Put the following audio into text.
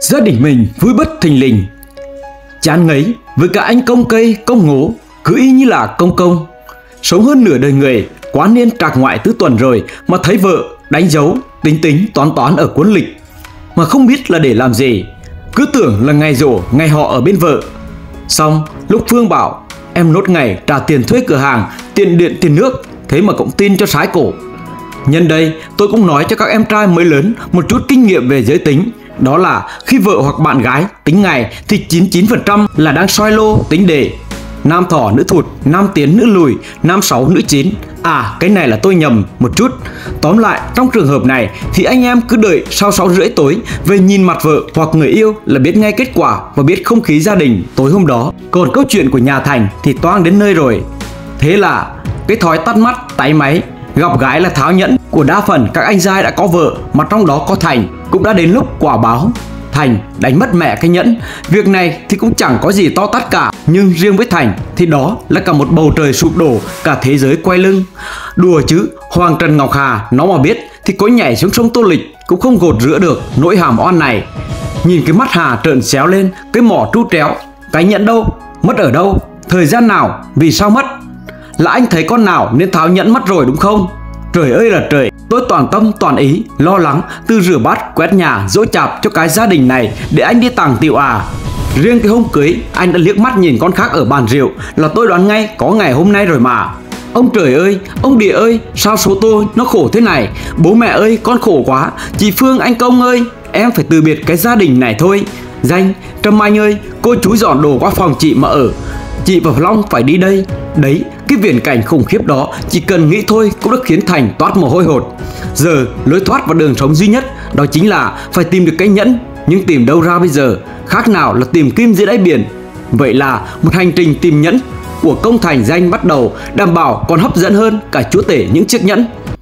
Gia đình mình vui bất thình lình. Chán ngấy với cả anh công cây công ngố, cứ y như là công công. Sống hơn nửa đời người, quá niên trạc ngoại tứ tuần rồi mà thấy vợ đánh dấu tính tính toán toán ở cuốn lịch mà không biết là để làm gì, cứ tưởng là ngày rỗ ngày họ ở bên vợ. Xong lúc Phương bảo em nốt ngày trả tiền thuê cửa hàng, tiền điện tiền nước, thế mà cũng tin cho sái cổ. Nhân đây tôi cũng nói cho các em trai mới lớn một chút kinh nghiệm về giới tính. Đó là khi vợ hoặc bạn gái tính ngày thì 99% là đang soi lô tính đề. Nam thỏ nữ thụt, nam tiến nữ lùi, nam sáu nữ chín. À, cái này là tôi nhầm một chút. Tóm lại, trong trường hợp này thì anh em cứ đợi sau 6:30 tối về nhìn mặt vợ hoặc người yêu là biết ngay kết quả và biết không khí gia đình tối hôm đó. Còn câu chuyện của nhà Thành thì toang đến nơi rồi. Thế là cái thói tắt mắt, táy máy, gặp gái là tháo nhẫn của đa phần các anh giai đã có vợ, mà trong đó có Thành, cũng đã đến lúc quả báo. Thành đánh mất mẹ cái nhẫn. Việc này thì cũng chẳng có gì to tát cả, nhưng riêng với Thành thì đó là cả một bầu trời sụp đổ, cả thế giới quay lưng. Đùa chứ, Hoàng Trần Ngọc Hà nó mà biết thì có nhảy xuống sông Tô Lịch cũng không gột rửa được nỗi hàm oan này. Nhìn cái mắt Hà trợn xéo lên, cái mỏ tru tréo. Cái nhẫn đâu? Mất ở đâu? Thời gian nào? Vì sao mất? Là anh thấy con nào nên tháo nhẫn mất rồi đúng không? Trời ơi là trời, tôi toàn tâm toàn ý lo lắng từ rửa bát quét nhà dỗ chạp cho cái gia đình này để anh đi tàng tiệu à. Riêng cái hôm cưới anh đã liếc mắt nhìn con khác ở bàn rượu là tôi đoán ngay có ngày hôm nay rồi mà. Ông trời ơi, ông địa ơi, sao số tôi nó khổ thế này. Bố mẹ ơi, con khổ quá. Chị Phương, anh Công ơi, em phải từ biệt cái gia đình này thôi. Danh, Trâm Anh ơi, cô chú dọn đồ qua phòng chị mà ở. Chị và Long phải đi đây. Đấy, cái viễn cảnh khủng khiếp đó chỉ cần nghĩ thôi cũng đã khiến Thành toát mồ hôi hột. Giờ lối thoát và đường sống duy nhất đó chính là phải tìm được cái nhẫn. Nhưng tìm đâu ra bây giờ? Khác nào là tìm kim dưới đáy biển. Vậy là một hành trình tìm nhẫn của công Thành Danh bắt đầu, đảm bảo còn hấp dẫn hơn cả chúa tể những chiếc nhẫn.